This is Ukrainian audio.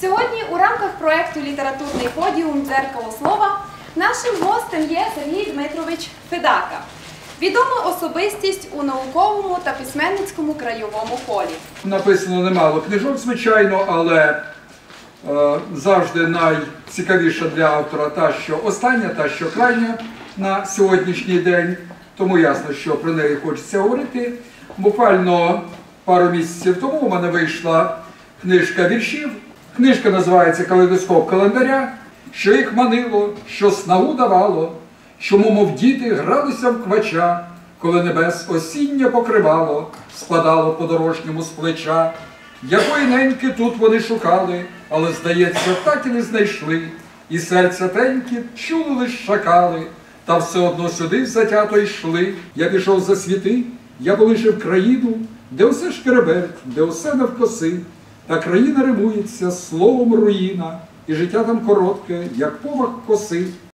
Сьогодні у рамках проєкту «Літературний подіум. Дзеркало слова» нашим гостем є Сергій Дмитрович Федака, відома особистість у науковому та письменницькому краєвому колі. Написано немало книжок, звичайно, але завжди найцікавіша для автора та, що остання, та, що крайня на сьогоднішній день. Тому ясно, що про неї хочеться говорити. Буквально пару місяців тому у мене вийшла книжка віршів. Книжка називається «Калейдоскоп календаря», що їх манило, що снагу давало, що, мов діти, гралися в квача, коли небес осіннє покривало, спадало по-дорожньому з плеча. Якої неньки тут вони шукали, але, здається, так і не знайшли, і серця тенькі чули лиш шакали, та все одно сюди затято йшли. Я пішов за світи, я полишив країну, де усе шкереберть, де усе навкоси, та країна римується словом руїна, і життя там коротке, як помах коси.